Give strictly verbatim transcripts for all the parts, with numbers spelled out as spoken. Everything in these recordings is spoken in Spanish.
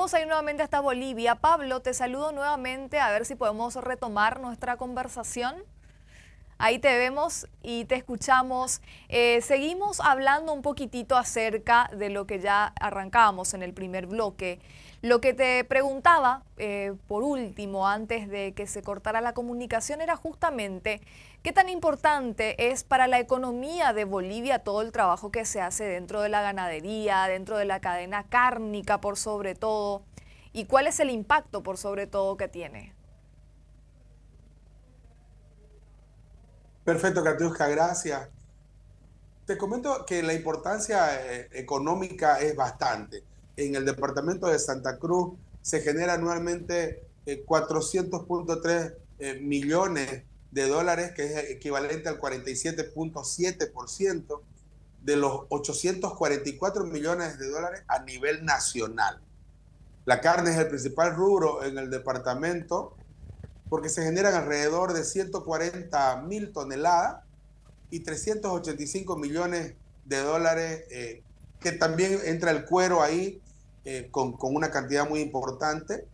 vamos a ir nuevamente hasta Bolivia. Pablo, te saludo nuevamente a ver si podemos retomar nuestra conversación. Ahí te vemos y te escuchamos. Eh, seguimos hablando un poquitito acerca de lo que ya arrancábamos en el primer bloque. Lo que te preguntaba, eh, por último, antes de que se cortara la comunicación, era justamente qué tan importante es para la economía de Bolivia todo el trabajo que se hace dentro de la ganadería, dentro de la cadena cárnica por sobre todo, y cuál es el impacto por sobre todo que tiene. Perfecto, Katiuska, gracias. Te comento que la importancia eh, económica es bastante. En el departamento de Santa Cruz se genera anualmente eh, cuatrocientos punto tres eh, millones de dólares, que es equivalente al cuarenta y siete punto siete por ciento de los ochocientos cuarenta y cuatro millones de dólares a nivel nacional. La carne es el principal rubro en el departamento porque se generan alrededor de ciento cuarenta mil toneladas y trescientos ochenta y cinco millones de dólares, eh, que también entra el cuero ahí eh, con, con una cantidad muy importante,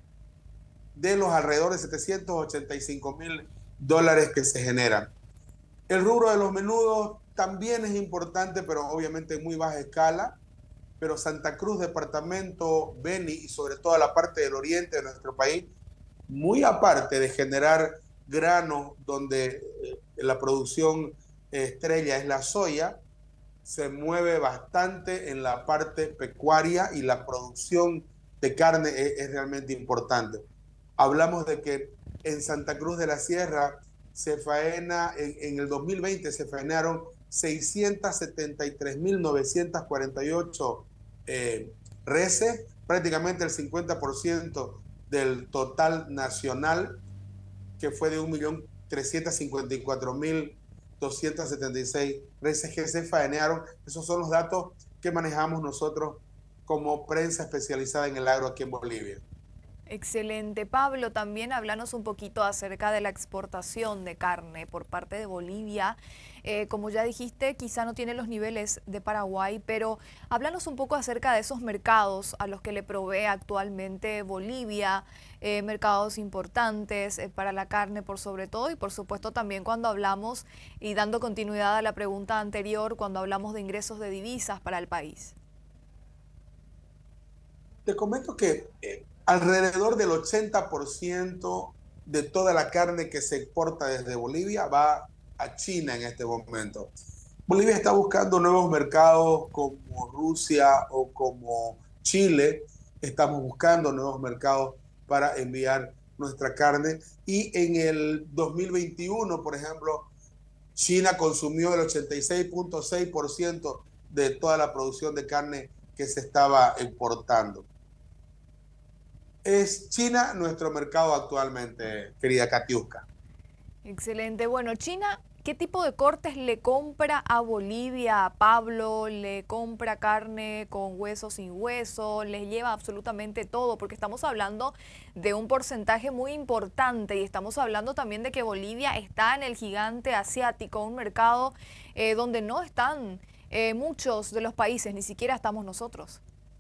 de los alrededor de setecientos ochenta y cinco mil dólares que se generan. El rubro de los menudos también es importante, pero obviamente en muy baja escala, pero Santa Cruz, departamento, Beni y sobre todo la parte del oriente de nuestro país, muy aparte de generar granos donde eh, la producción estrella es la soya, se mueve bastante en la parte pecuaria y la producción de carne es, es realmente importante. Hablamos de que en Santa Cruz de la Sierra se faena, en, en el dos mil veinte se faenaron seiscientas setenta y tres mil novecientas cuarenta y ocho eh, reses, prácticamente el cincuenta por ciento del total nacional, que fue de un millón trescientos cincuenta y cuatro mil doscientos setenta y seis reses que se faenearon. Esos son los datos que manejamos nosotros como prensa especializada en el agro aquí en Bolivia. Excelente. Pablo, también háblanos un poquito acerca de la exportación de carne por parte de Bolivia. Eh, como ya dijiste, quizá no tiene los niveles de Paraguay, pero háblanos un poco acerca de esos mercados a los que le provee actualmente Bolivia, eh, mercados importantes eh, para la carne por sobre todo, y por supuesto también cuando hablamos, y dando continuidad a la pregunta anterior, cuando hablamos de ingresos de divisas para el país. Te comento que eh, alrededor del ochenta por ciento de toda la carne que se exporta desde Bolivia va a China en este momento. Bolivia está buscando nuevos mercados como Rusia o como Chile. Estamos buscando nuevos mercados para enviar nuestra carne. Y en el dos mil veintiuno, por ejemplo, China consumió el ochenta y seis punto seis por ciento de toda la producción de carne que se estaba exportando. Es China nuestro mercado actualmente, querida Katiuska. Excelente. Bueno, China, ¿qué tipo de cortes le compra a Bolivia, a Pablo? ¿Le compra carne con hueso, sin hueso? ¿Le lleva absolutamente todo? Porque estamos hablando de un porcentaje muy importante y estamos hablando también de que Bolivia está en el gigante asiático, un mercado eh, donde no están eh, muchos de los países, ni siquiera estamos nosotros.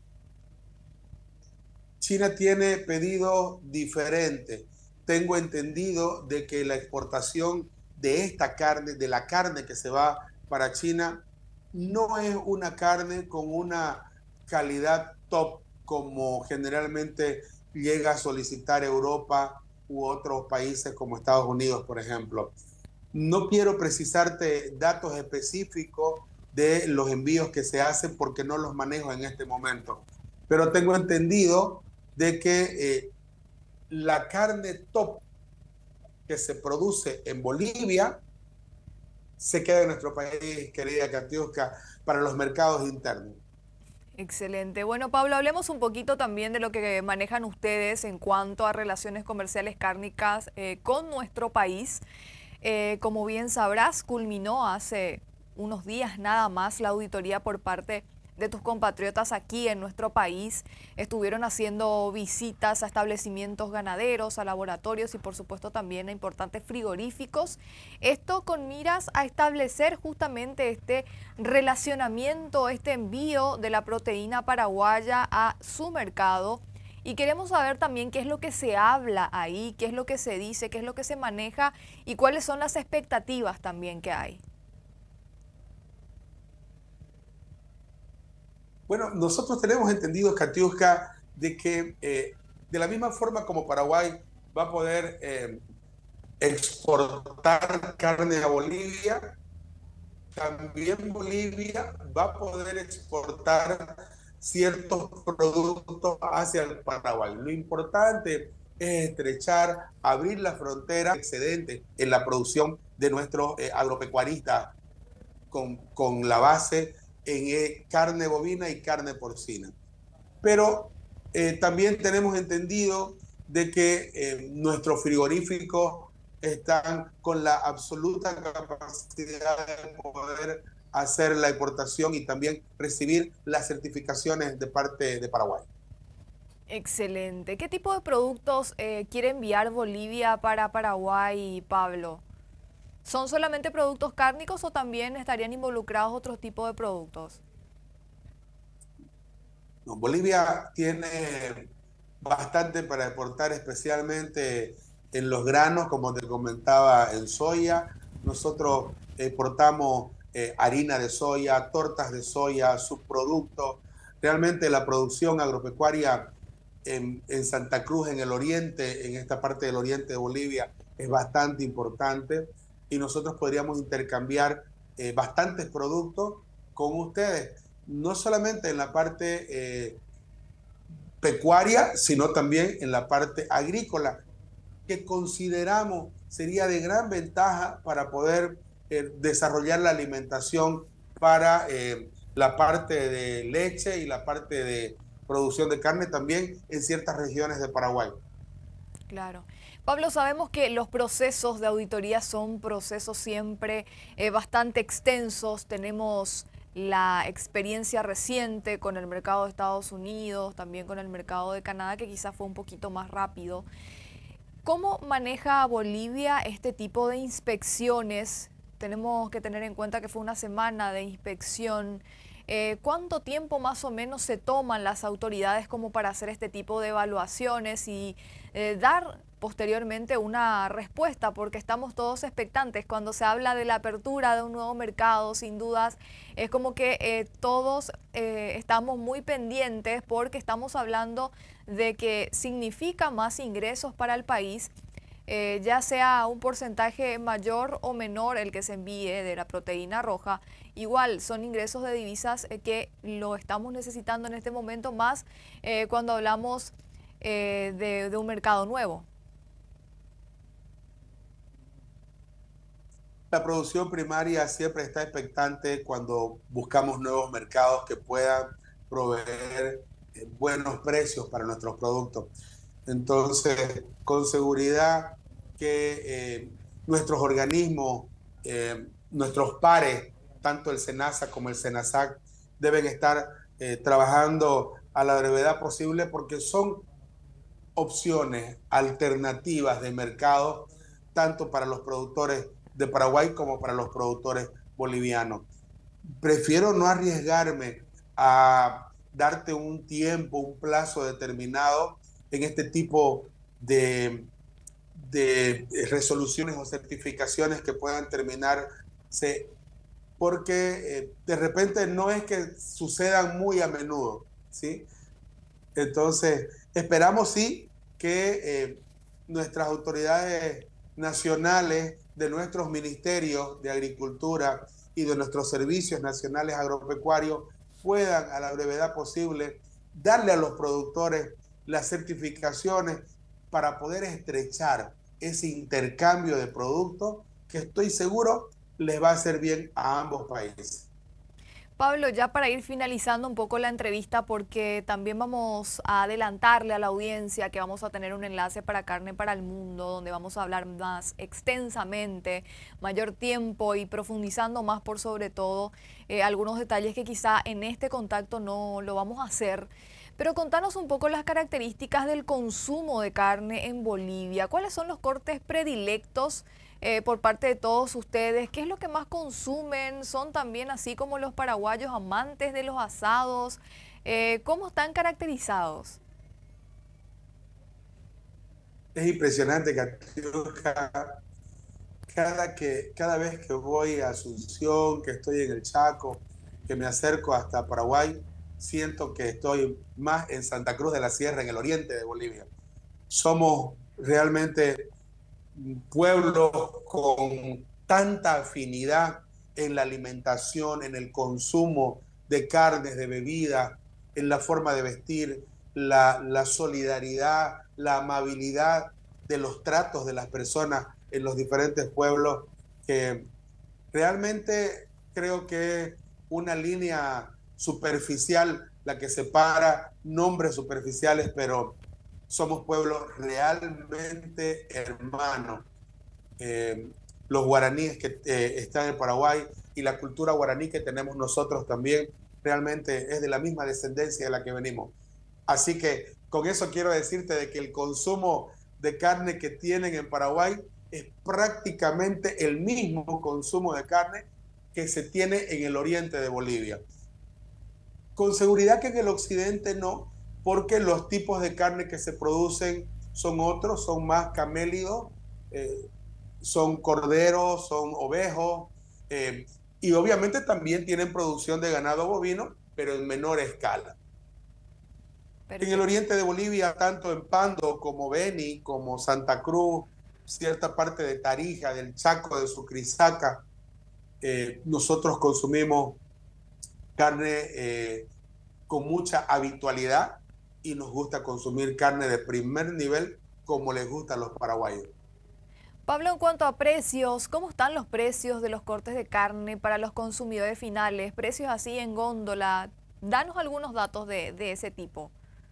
China tiene pedidos diferentes. Tengo entendido de que la exportación de esta carne, de la carne que se va para China, no es una carne con una calidad top como generalmente llega a solicitar Europa u otros países como Estados Unidos, por ejemplo. No quiero precisarte datos específicos de los envíos que se hacen porque no los manejo en este momento, pero tengo entendido de que eh, la carne top que se produce en Bolivia se queda en nuestro país, querida Katiuska, para los mercados internos. Excelente. Bueno, Pablo, hablemos un poquito también de lo que manejan ustedes en cuanto a relaciones comerciales cárnicas eh, con nuestro país. Eh, como bien sabrás, culminó hace unos días nada más la auditoría por parte de tus compatriotas aquí en nuestro país. Estuvieron haciendo visitas a establecimientos ganaderos, a laboratorios y por supuesto también a importantes frigoríficos. Esto con miras a establecer justamente este relacionamiento, este envío de la proteína paraguaya a su mercado Y queremos saber también qué es lo que se habla ahí, qué es lo que se dice, qué es lo que se maneja y cuáles son las expectativas también que hay. Bueno, nosotros tenemos entendido, Katiuska, de que eh, de la misma forma como Paraguay va a poder eh, exportar carne a Bolivia, también Bolivia va a poder exportar ciertos productos hacia el Paraguay. Lo importante es estrechar, abrir la frontera excedente en la producción de nuestros eh, agropecuaristas con, con la base en eh, carne bovina y carne porcina. Pero eh, también tenemos entendido de que eh, nuestros frigoríficos están con la absoluta capacidad de poder hacer la importación y también recibir las certificaciones de parte de Paraguay. Excelente. ¿Qué tipo de productos eh, quiere enviar Bolivia para Paraguay, Pablo? ¿Son solamente productos cárnicos o también estarían involucrados otros tipos de productos? No, Bolivia tiene bastante para exportar, especialmente en los granos, como te comentaba, en soya. Nosotros exportamos eh, harina de soya, tortas de soya, subproductos. Realmente la producción agropecuaria en, en Santa Cruz, en el oriente, en esta parte del oriente de Bolivia, es bastante importante y nosotros podríamos intercambiar eh, bastantes productos con ustedes, no solamente en la parte eh, pecuaria, sino también en la parte agrícola, que consideramos sería de gran ventaja para poder eh, desarrollar la alimentación para eh, la parte de leche y la parte de producción de carne también en ciertas regiones de Paraguay. Claro. Pablo, sabemos que los procesos de auditoría son procesos siempre eh, bastante extensos. Tenemos la experiencia reciente con el mercado de Estados Unidos, también con el mercado de Canadá, que quizás fue un poquito más rápido. ¿Cómo maneja Bolivia este tipo de inspecciones? Tenemos que tener en cuenta que fue una semana de inspección. Eh, ¿Cuánto tiempo más o menos se toman las autoridades como para hacer este tipo de evaluaciones y eh, dar posteriormente una respuesta? Porque estamos todos expectantes. Cuando se habla de la apertura de un nuevo mercado, sin dudas, es como que eh, todos eh, estamos muy pendientes porque estamos hablando de que significa más ingresos para el país. Eh, ya sea un porcentaje mayor o menor el que se envíe de la proteína roja, igual son ingresos de divisas eh, que lo estamos necesitando en este momento más eh, cuando hablamos eh, de, de un mercado nuevo. La producción primaria siempre está expectante cuando buscamos nuevos mercados que puedan proveer eh, buenos precios para nuestros productos. Entonces, con seguridad que eh, nuestros organismos, eh, nuestros pares, tanto el SENASA como el SENASAC, deben estar eh, trabajando a la brevedad posible porque son opciones alternativas de mercado, tanto para los productores de Paraguay como para los productores bolivianos. Prefiero no arriesgarme a darte un tiempo, un plazo determinado en este tipo de, de resoluciones o certificaciones que puedan terminarse, porque eh, de repente no es que sucedan muy a menudo, ¿sí? Entonces, esperamos sí que eh, nuestras autoridades nacionales, de nuestros ministerios de Agricultura y de nuestros servicios nacionales agropecuarios puedan a la brevedad posible darle a los productores las certificaciones para poder estrechar ese intercambio de productos que estoy seguro les va a hacer bien a ambos países. Pablo, ya para ir finalizando un poco la entrevista, porque también vamos a adelantarle a la audiencia que vamos a tener un enlace para Carne para el Mundo, donde vamos a hablar más extensamente, mayor tiempo y profundizando más por sobre todo eh, algunos detalles que quizá en este contacto no lo vamos a hacer. Pero contanos un poco las características del consumo de carne en Bolivia. ¿Cuáles son los cortes predilectos eh, por parte de todos ustedes? ¿Qué es lo que más consumen? ¿Son también así como los paraguayos amantes de los asados? Eh, ¿Cómo están caracterizados? Es impresionante, Catiuca, cada, que, cada vez que voy a Asunción, que estoy en el Chaco, que me acerco hasta Paraguay, siento que estoy más en Santa Cruz de la Sierra, en el oriente de Bolivia. Somos realmente pueblos con tanta afinidad en la alimentación, en el consumo de carnes, de bebidas, en la forma de vestir, la, la solidaridad, la amabilidad de los tratos de las personas en los diferentes pueblos, que realmente creo que es una línea superficial la que separa nombres superficiales, pero somos pueblos realmente hermanos. Eh, los guaraníes que eh, están en Paraguay y la cultura guaraní que tenemos nosotros también realmente es de la misma descendencia de la que venimos. Así que con eso quiero decirte de que el consumo de carne que tienen en Paraguay es prácticamente el mismo consumo de carne que se tiene en el oriente de Bolivia. Con seguridad que en el occidente no, porque los tipos de carne que se producen son otros, son más camélidos, eh, son corderos, son ovejos, eh, y obviamente también tienen producción de ganado bovino, pero en menor escala. Perfecto. En el oriente de Bolivia, tanto en Pando como Beni, como Santa Cruz, cierta parte de Tarija, del Chaco, de Sucrisaca, eh, nosotros consumimos carne eh, con mucha habitualidad y nos gusta consumir carne de primer nivel como les gusta a los paraguayos. Pablo, en cuanto a precios, ¿cómo están los precios de los cortes de carne para los consumidores finales? Precios así en góndola. Danos algunos datos de, de ese tipo.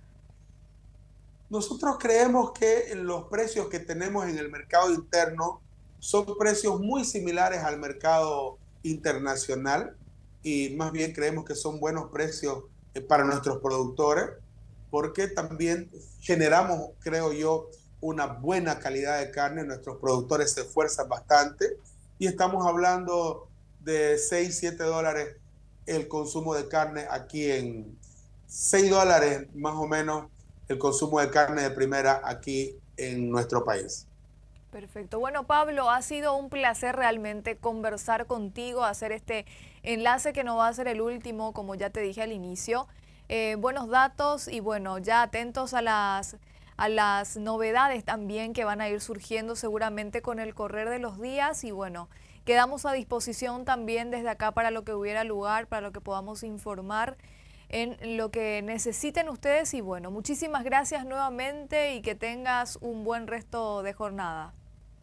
Nosotros creemos que los precios que tenemos en el mercado interno son precios muy similares al mercado internacional y más bien creemos que son buenos precios para nuestros productores porque también generamos, creo yo, una buena calidad de carne. Nuestros productores se esfuerzan bastante y estamos hablando de seis, siete dólares el consumo de carne aquí en seis dólares más o menos el consumo de carne de primera aquí en nuestro país. Perfecto. Bueno, Pablo, ha sido un placer realmente conversar contigo, hacer este enlace que no va a ser el último, como ya te dije al inicio. Eh, buenos datos y bueno, ya atentos a las, a las novedades también que van a ir surgiendo seguramente con el correr de los días y bueno, quedamos a disposición también desde acá para lo que hubiera lugar, para lo que podamos informar en lo que necesiten ustedes y bueno, muchísimas gracias nuevamente y que tengas un buen resto de jornada.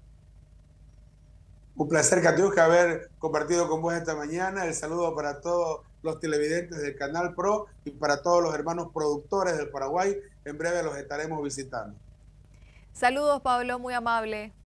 Un placer, Catiuca, haber compartido con vos esta mañana. El saludo para todos los televidentes del Canal Pro y para todos los hermanos productores del Paraguay. En breve los estaremos visitando. Saludos, Pablo, muy amable.